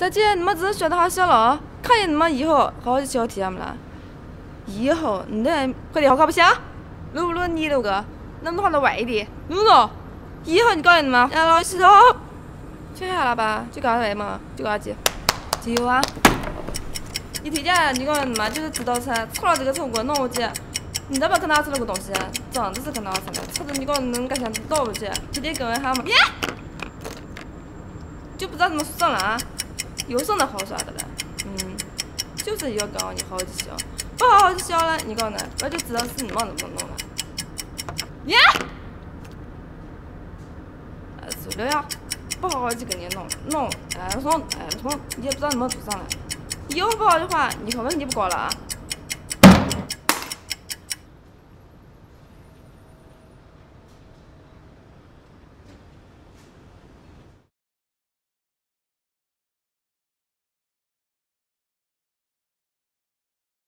大姐，你们只是学得好小了，考研你们以后好好去学题目了。以后你得快点好考不行？录不录你那个？能不能换到外地？录了。以后你搞研嘛？要老师说，学下了吧？就搞外嘛？就搞几？加油啊！你推荐你搞研嘛？就是知道噻，错了这个成果弄过去。你都不可拿出那个东西，这样子是可拿出来，或者你搞能干啥倒过去，天天跟还嘛？别！就不知道怎么算了啊！有什么好耍的了？就是要搞你好好去学，不好好去学了，你搞呢？我就知道是你们能不能弄了。耶！受了呀！不好好去跟你弄，你也不知道你们做啥了。以后不好的话，以后问题不搞了啊！